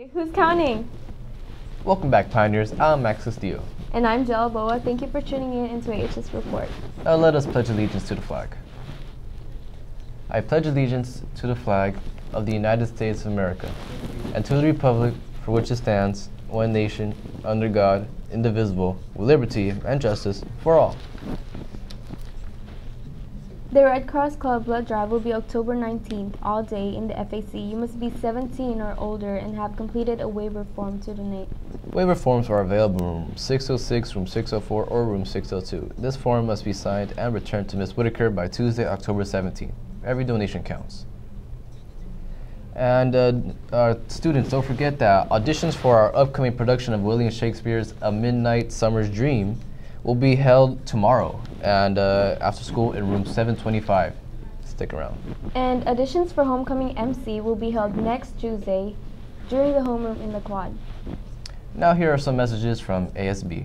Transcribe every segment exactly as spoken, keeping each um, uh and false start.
Who's counting? Welcome back, Pioneers. I'm Max Castillo. And I'm Joel Boa. Thank you for tuning in into A H S Report. Now let us pledge allegiance to the flag. I pledge allegiance to the flag of the United States of America and to the republic for which it stands, one nation, under God, indivisible, with liberty and justice for all. The Red Cross Club Blood Drive will be October nineteenth, all day in the F A C. You must be seventeen or older and have completed a waiver form to donate. Waiver forms are available in room six oh six, room six oh four, or room six oh two. This form must be signed and returned to Miz Whitaker by Tuesday, October seventeenth. Every donation counts. And uh, our students, don't forget that auditions for our upcoming production of William Shakespeare's A Midnight Summer's Dream will be held tomorrow and uh, after school in room seven twenty-five. Stick around. And auditions for Homecoming M C will be held next Tuesday during the homeroom in the quad. Now here are some messages from A S B.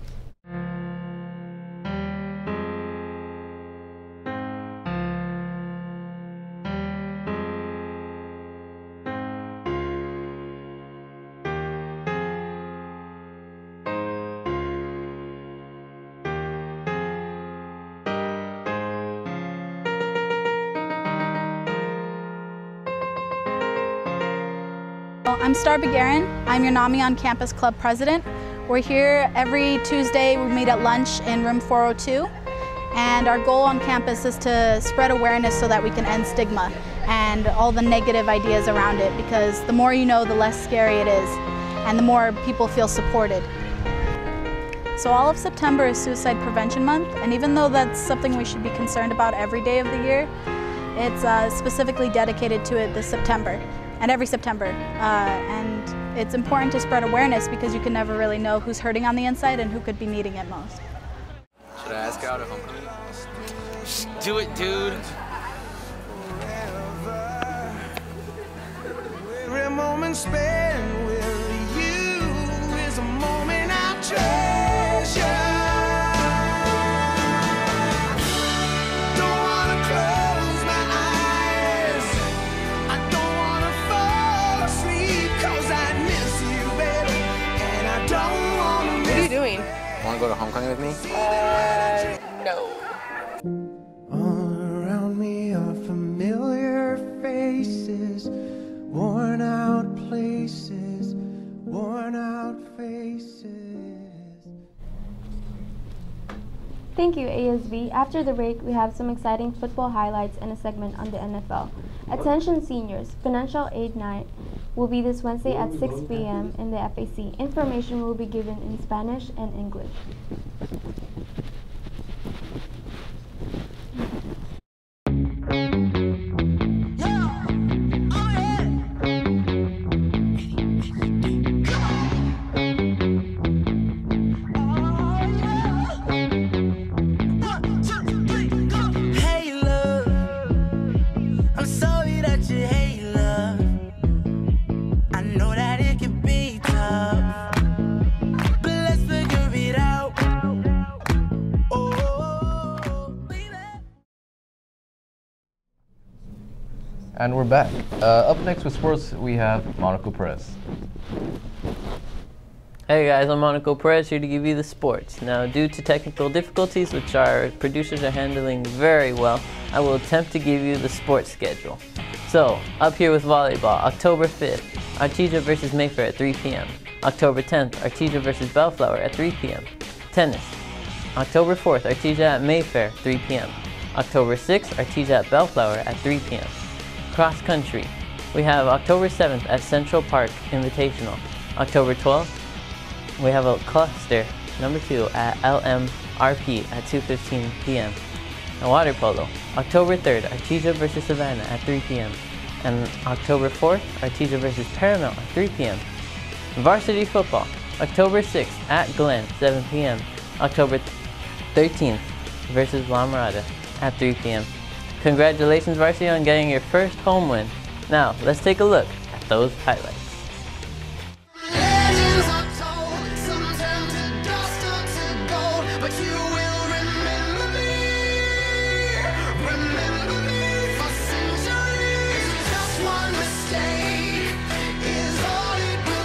I'm Star Begarin. I'm your NAMI on Campus Club President. We're here every Tuesday. We meet at lunch in room four oh two. And our goal on campus is to spread awareness so that we can end stigma and all the negative ideas around it, because the more you know, the less scary it is and the more people feel supported. So all of September is Suicide Prevention Month, and even though that's something we should be concerned about every day of the year, it's uh, specifically dedicated to it this September. And every September, uh, and it's important to spread awareness because you can never really know who's hurting on the inside and who could be needing it most. Should I ask out at homecoming? Do it, dude. Every moment spent with you is a moment I treasure. Want to go to homecoming with me? Uh, no. All around me are familiar faces, worn out places, worn out faces. Thank you, A S B. After the break, we have some exciting football highlights and a segment on the N F L. Attention seniors, Financial Aid Night will be this Wednesday at six p m in the F A C. Information will be given in Spanish and English. And we're back. Uh, up next with sports, we have Monaco Perez. Hey guys, I'm Monaco Perez here to give you the sports. Now, due to technical difficulties, which our producers are handling very well, I will attempt to give you the sports schedule. So, up here with volleyball, October fifth, Artesia versus Mayfair at three p m October tenth, Artesia versus Bellflower at three p m Tennis, October fourth, Artesia at Mayfair, three p m October sixth, Artesia at Bellflower at three p m Cross country, we have October seventh at Central Park Invitational. October twelfth, we have a cluster number two at L M R P at two fifteen p m And water polo, October third, Artesia versus Savannah at three p m And October fourth, Artesia versus Paramount at three p m Varsity football, October sixth at Glen, seven p m October thirteenth versus La Mirada at three p m Congratulations, Varsity, on getting your first home win. Now, let's take a look at those highlights. Just one mistake is all it will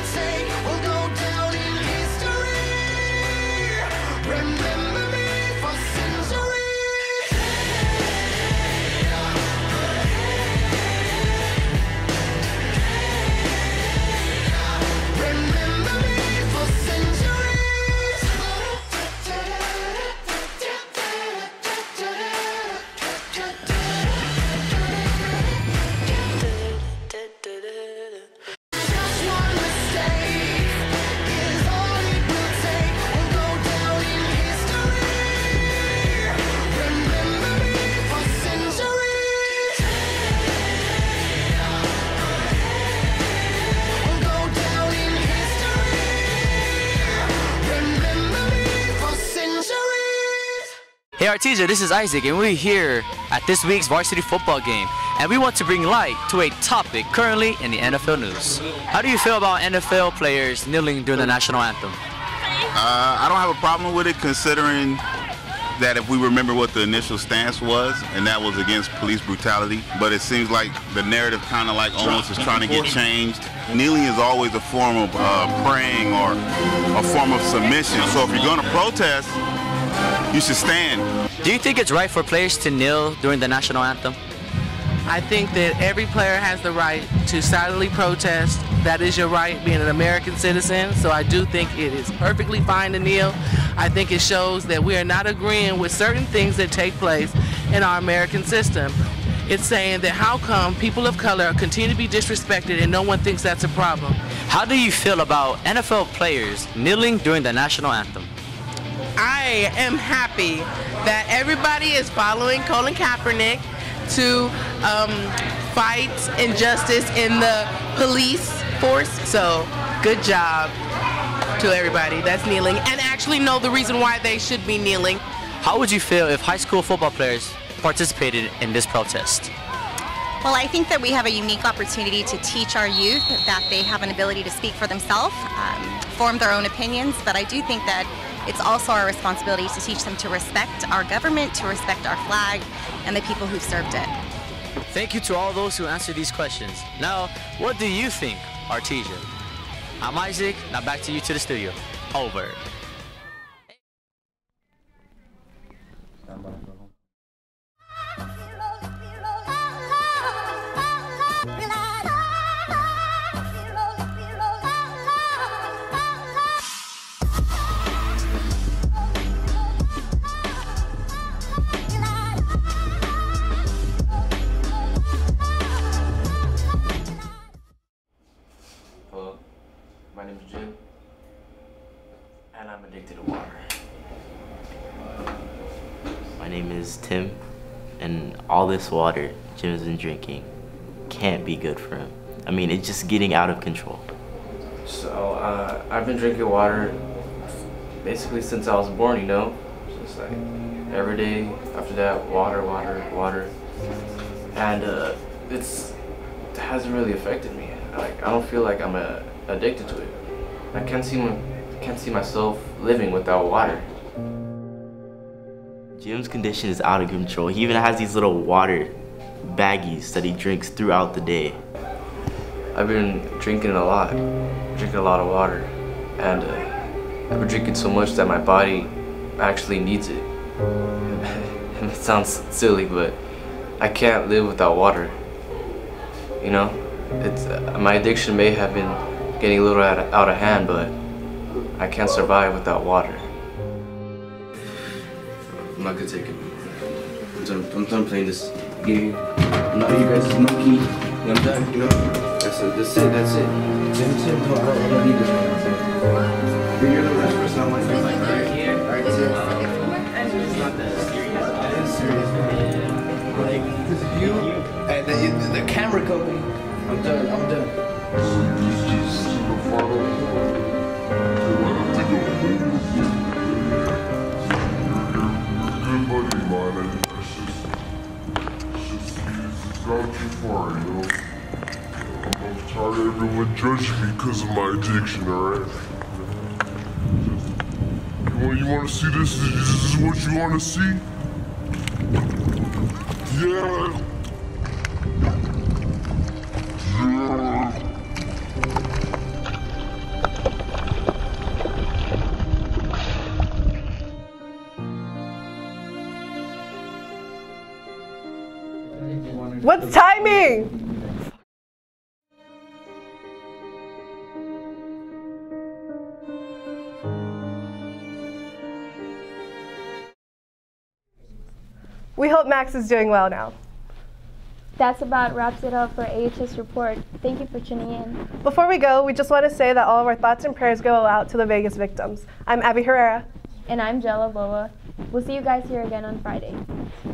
Hey Artesia, this is Isaac, and we're here at this week's varsity football game, and we want to bring light to a topic currently in the N F L news. How do you feel about N F L players kneeling during the national anthem? Uh, I don't have a problem with it, considering that if we remember what the initial stance was, and that was against police brutality, but it seems like the narrative kind of like almost is trying to get changed. Kneeling is always a form of uh, praying or a form of submission, so if you're going to protest, you should stand. Do you think it's right for players to kneel during the national anthem? I think that every player has the right to silently protest. That is your right, being an American citizen. So I do think it is perfectly fine to kneel. I think it shows that we are not agreeing with certain things that take place in our American system. It's saying that how come people of color continue to be disrespected and no one thinks that's a problem. How do you feel about N F L players kneeling during the national anthem? I am happy that everybody is following Colin Kaepernick to um, fight injustice in the police force. So good job to everybody that's kneeling and actually know the reason why they should be kneeling. How would you feel if high school football players participated in this protest? Well, I think that we have a unique opportunity to teach our youth that they have an ability to speak for themselves, um, form their own opinions, but I do think that it's also our responsibility to teach them to respect our government, to respect our flag, and the people who've served it. Thank you to all those who answered these questions. Now, what do you think, Artesia? I'm Isaac, now back to you to the studio. Over. My name is Jim, and I'm addicted to water. My name is Tim, and all this water Jim's been drinking can't be good for him. I mean, it's just getting out of control. So, uh, I've been drinking water basically since I was born, you know? Just like every day after that, water, water, water. And uh, it's, it hasn't really affected me. Like, I don't feel like I'm a addicted to it. I can't see my, can't see myself living without water. Jim's condition is out of control. He even has these little water baggies that he drinks throughout the day. I've been drinking a lot, drinking a lot of water, and uh, I've been drinking so much that my body actually needs it. And it sounds silly, but I can't live without water. You know, it's uh, my addiction may have been getting a little out of, out of hand, but I can't survive without water. I'm not gonna take it. I'm done, I'm done playing this game. I'm not you guys' monkey. I'm done, you know? That's it, that's it, that's it. Tim, Tim, no, I don't, I don't need this right now. You're the last person I want to like right here. Alright, Tim. It's not that serious. It is serious, man. Like, because of you and the, the, the camera company, I'm done, I'm done. I'm tired of everyone judging me because of my addiction, alright? You want, you want to see this? This is what you want to see? Yeah. Yeah. What's timing? We hope Max is doing well now. That's about wraps it up for A H S Report. Thank you for tuning in. Before we go, we just want to say that all of our thoughts and prayers go out to the Vegas victims. I'm Abby Herrera. And I'm Jella Boa. We'll see you guys here again on Friday.